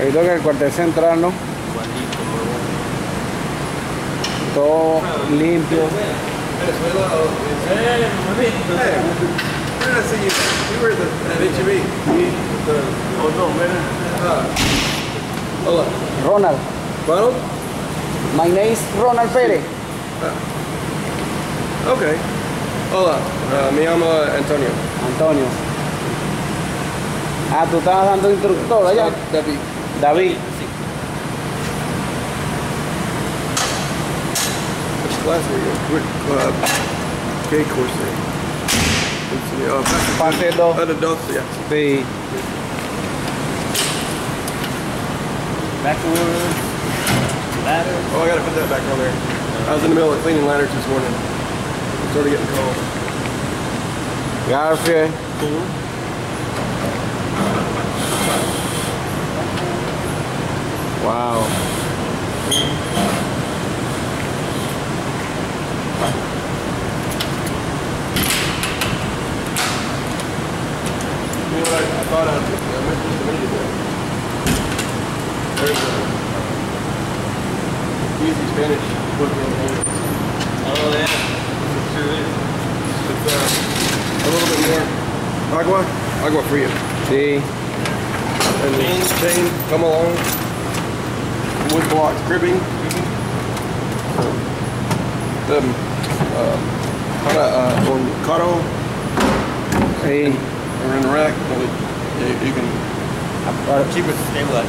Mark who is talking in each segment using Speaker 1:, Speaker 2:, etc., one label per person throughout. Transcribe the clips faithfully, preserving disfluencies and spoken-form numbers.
Speaker 1: He visto que el cuartel central, ¿no?
Speaker 2: Igualito,
Speaker 1: Todo limpio.
Speaker 3: Hey, where did I see you? You were at the at H E B.
Speaker 2: Oh no, man.
Speaker 3: Uh, hola.
Speaker 1: Ronald.
Speaker 3: Ronald?
Speaker 1: My name is Ronald Pérez.
Speaker 3: Uh, okay. Hola. Uh, me llamo Antonio.
Speaker 1: Antonio. Ah, tú estabas dando instructor allá.
Speaker 3: David.
Speaker 1: David.
Speaker 3: Which class are you in? Which, uh, ¿Qué curso? Uh,
Speaker 1: Parte dos.
Speaker 3: Parte dos, yeah.
Speaker 1: Sí.
Speaker 2: Backwards. Ladder.
Speaker 3: Oh, I gotta put that back on there. I was in the middle of cleaning ladders this morning. Started getting cold.
Speaker 1: Garfield. Wow.
Speaker 3: You know what I, I thought I, I mentioned to meet you there. There's a easy Spanish book in here.
Speaker 2: Oh yeah. Sure is.
Speaker 3: It's uh, a little bit more agua, agua fria.
Speaker 1: Sí.
Speaker 3: And the chain, come along, wood blocks, cribbing. The um, para uh, con caro
Speaker 1: Sí.
Speaker 3: or in the rack, you, you, you can keep it
Speaker 2: Stabilizer.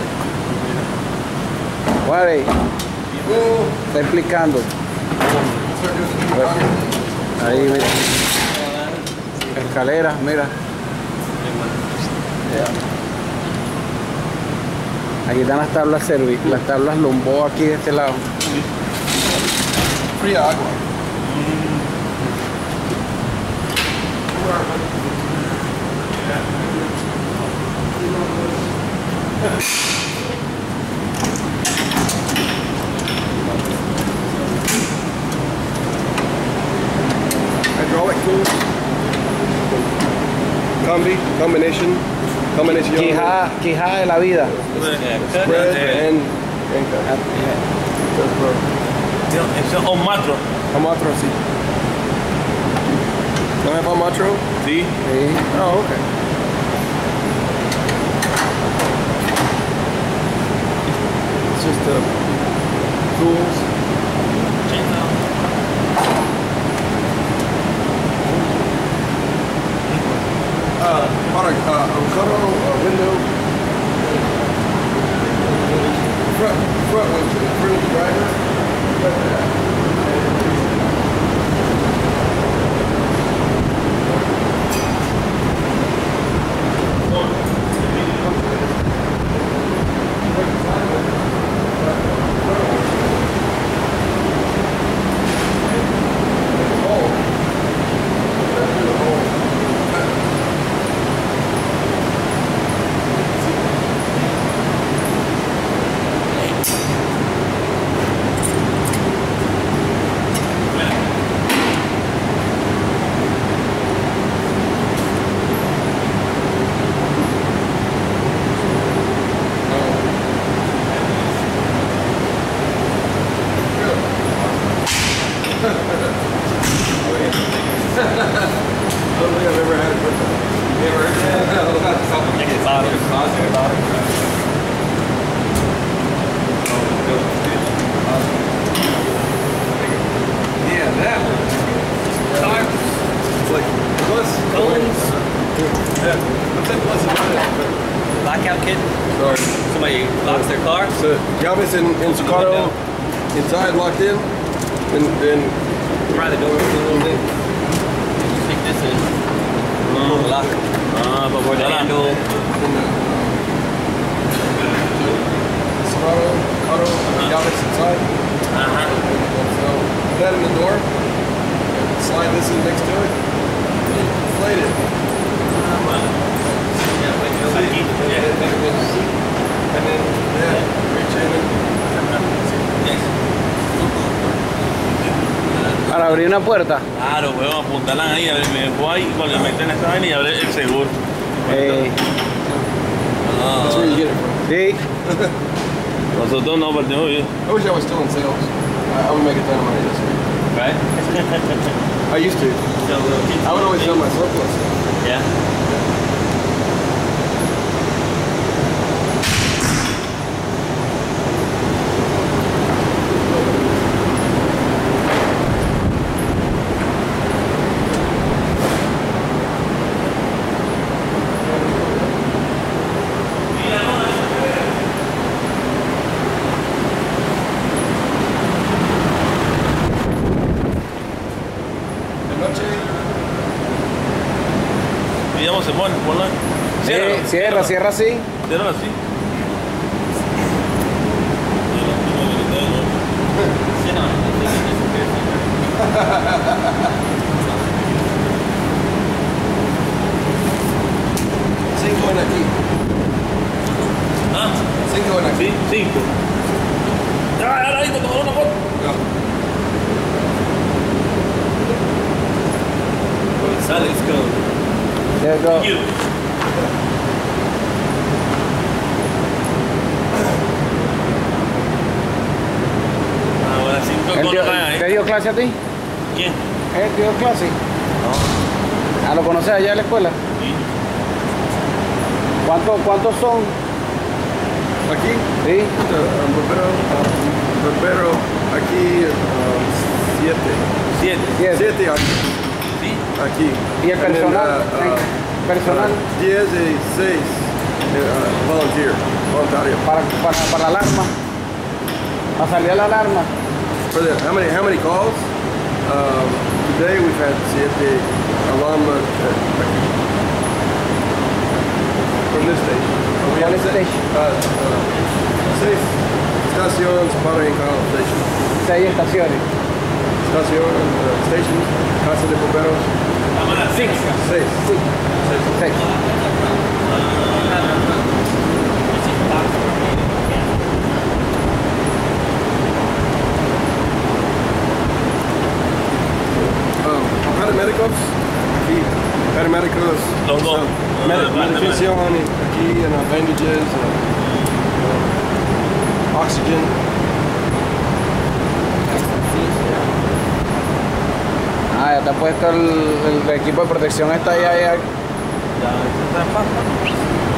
Speaker 1: Vale.
Speaker 3: Oh,
Speaker 1: Está explicando.
Speaker 3: start doing the concrete.
Speaker 1: Ahí, mira. Escaleras, mira. Aquí están las tablas servi, las tablas Lumbo aquí de este lado.
Speaker 3: Fría agua. Hydraulic tools. Combi, combination, combination.
Speaker 1: Quijada, quijada de la vida.
Speaker 3: Spread and, and cut. That's pro.
Speaker 2: Eso es un matro.
Speaker 3: Amatro, sí. ¿No have Amatro?
Speaker 2: Sí.
Speaker 1: Sí.
Speaker 3: Oh, okay. It's just uh, tools. Uh, para uh, a cutter, a window. Front, front window, in front of the driver. Like that.
Speaker 2: Blackout kit.
Speaker 3: Sorry.
Speaker 2: Somebody locks their car.
Speaker 3: So llaves in, in Staccato, inside locked in, and then
Speaker 2: Pry the door a little bit. You stick this in. Pull the lock. Ah, but where the handle.
Speaker 3: Staccato, auto, llaves inside.
Speaker 2: Uh-huh.
Speaker 3: So put that in the door, slide this in next to it, inflate it.
Speaker 2: Aquí.
Speaker 3: And then, yeah, reach in and
Speaker 1: Para abrir una puerta.
Speaker 2: Claro, weón, apuntalan ahí, a ver, me voy ahí cuando me meten esta vaina y abre el seguro.
Speaker 1: Eh,
Speaker 2: Ajá.
Speaker 3: That's where you get it from.
Speaker 1: Sí.
Speaker 2: Nosotros no partimos bien.
Speaker 3: I wish I was still in sales. I, I would make a ton of money this week.
Speaker 2: Right?
Speaker 3: I used to. I would always sell my surplus.
Speaker 2: Yeah. Se pone, ponla.
Speaker 1: Cierra, sí, cierra, cierra así.
Speaker 2: Cierra así.
Speaker 3: Cinco en aquí.
Speaker 2: Ah,
Speaker 3: Cinco en aquí.
Speaker 2: sí, cinco. Ya, ahora ahí te tomó una foto. Sale, let's go.
Speaker 1: There you go.
Speaker 2: You. Ahora cinco
Speaker 1: ¿Él
Speaker 2: con
Speaker 1: dio,
Speaker 2: la
Speaker 1: ¿Te dio clase a ti?
Speaker 2: ¿Quién?
Speaker 1: ¿Él te dio clase?
Speaker 2: No.
Speaker 1: ¿Ah, lo conoces allá en la escuela?
Speaker 2: Sí.
Speaker 1: ¿Cuántos cuántos son?
Speaker 3: Aquí.
Speaker 1: Sí.
Speaker 3: Um, Roberto, um, Roberto, aquí um, siete.
Speaker 2: Siete.
Speaker 1: Siete.
Speaker 3: Siete aquí.
Speaker 2: Sí.
Speaker 3: Aquí.
Speaker 1: ¿Y el
Speaker 3: And then,
Speaker 1: personal?
Speaker 3: uh, uh,
Speaker 1: personal
Speaker 3: uh, diez y seis. Uh, volunteer. Voluntario.
Speaker 1: para, para, para la alarma. Para salir a la alarma.
Speaker 3: For the, how many how many calls? Um, today we've had siete alarma uh, from this station. We
Speaker 1: From
Speaker 3: have
Speaker 1: this
Speaker 3: se-
Speaker 1: station.
Speaker 3: Uh, uh, seis estaciones para en cada station.
Speaker 1: Seis estaciones.
Speaker 3: Estación, uh, stations, casa de bomberos.
Speaker 1: Six.
Speaker 3: Seis.
Speaker 1: Sí. Seis.
Speaker 3: Um, paramédicos. Aquí. Paramédicos.
Speaker 2: Los dos.
Speaker 3: uh,
Speaker 2: Los
Speaker 3: med-
Speaker 2: dos,
Speaker 3: medicación aquí and uh, bandages. Uh, uh, oxygen.
Speaker 1: Ah, ya te ha puesto el, el equipo de protección está ahí, ahí, ahí.
Speaker 2: Ya, eso está fácil.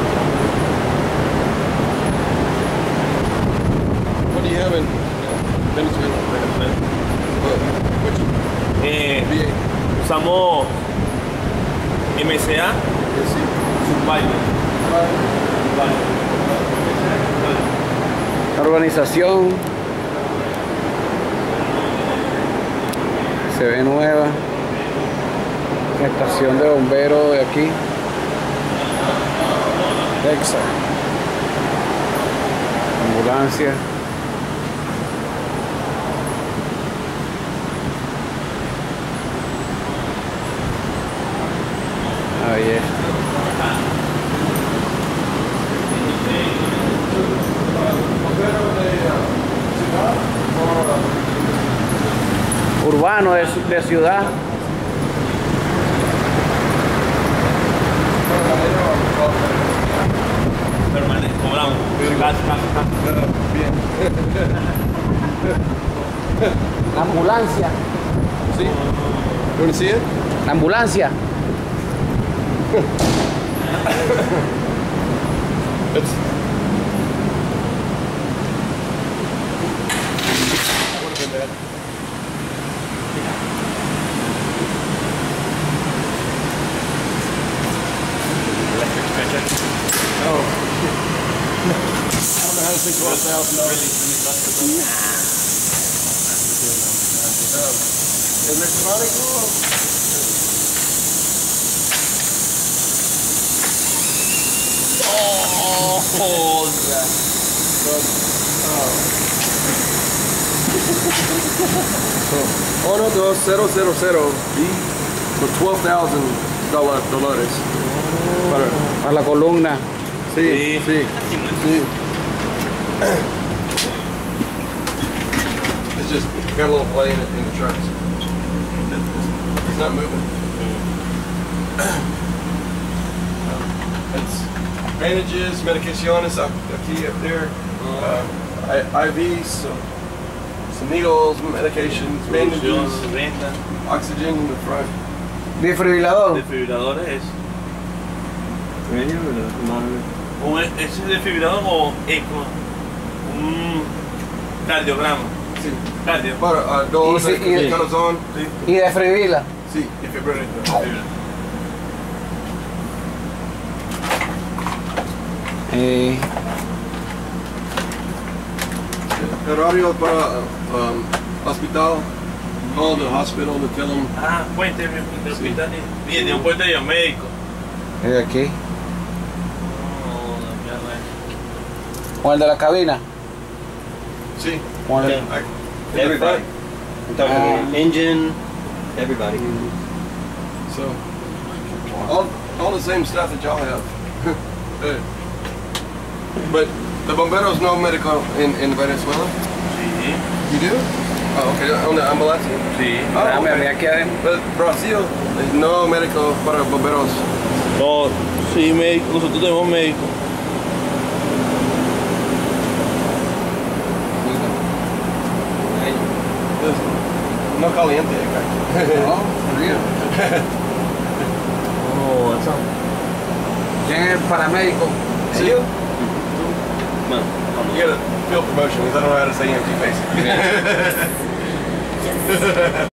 Speaker 3: What do you have in Venezuela? What? Which
Speaker 2: Eh,
Speaker 3: V A?
Speaker 2: usamos M C A
Speaker 3: Yes, sí.
Speaker 2: Survivor.
Speaker 1: Organización. Se ve nueva. Estación de bomberos de aquí. Texas. Ambulancia. Ahí es. Urbano de, ci- de ciudad.
Speaker 2: Permanente, cobramos. Gas, gas, gas.
Speaker 3: Bien.
Speaker 1: La ambulancia.
Speaker 3: See? You want to see it?
Speaker 1: La ambulancia.
Speaker 3: It's. Would have been bad.
Speaker 2: Electric stretcher.
Speaker 3: Oh. I don't know how to think twelve thousand dollars. Um, electronic? Oh.
Speaker 2: Oh,
Speaker 3: Uno, dos, cero, cero, cero. Y por twelve thousand dólares. Para.
Speaker 1: A la columna.
Speaker 3: Sí,
Speaker 2: Sí.
Speaker 3: sí, sí. It's just got a little play in it in the trucks. It's not moving. It's bandages, medicaciones up, aquí, up there. Uh, I- IVs, so, some needles, medications, bandages,
Speaker 2: Venta,
Speaker 3: oxygen in the front.
Speaker 1: Desfibrilador.
Speaker 2: desfibriladores es. Un, ¿ese es desfibrilador o eco? Un cardiograma.
Speaker 3: Sí.
Speaker 2: Cardio.
Speaker 3: Para uh, dolores
Speaker 1: Y si- y-
Speaker 3: de corazón.
Speaker 1: Y desfibrila.
Speaker 3: Sí, defibrilador.
Speaker 1: Eh,
Speaker 3: Horario para um, hospital. Call the hospital to tell them.
Speaker 2: Ah, puente de de hospital. Bien, de un puente de médico.
Speaker 1: es aquí.
Speaker 2: Oh, la mierda.
Speaker 1: Con el de la cabina.
Speaker 3: Sí.
Speaker 1: Con el-
Speaker 3: I- in the
Speaker 4: Everybody.
Speaker 3: front.
Speaker 4: I'm talking
Speaker 1: Ah.
Speaker 4: about engine, everybody.
Speaker 3: So, all, all the same stuff that y'all have. Uh, but the bomberos no medical in, in Venezuela?
Speaker 2: Sí,
Speaker 3: You do? Oh, okay, on the ambulance?
Speaker 2: sí.
Speaker 3: Oh,
Speaker 1: Dame,
Speaker 3: okay.
Speaker 1: aquí adentro.
Speaker 3: But Brasil, there's no medical para bomberos.
Speaker 2: No, sí, médico. Nosotros tenemos médico.
Speaker 3: No caliente acá.
Speaker 1: No, frío.
Speaker 2: Oh, eso.
Speaker 1: ¿Quién es el paramédico?
Speaker 3: See you?
Speaker 2: Bueno,
Speaker 3: You gotta feel promotion because I don't know how to say empty face.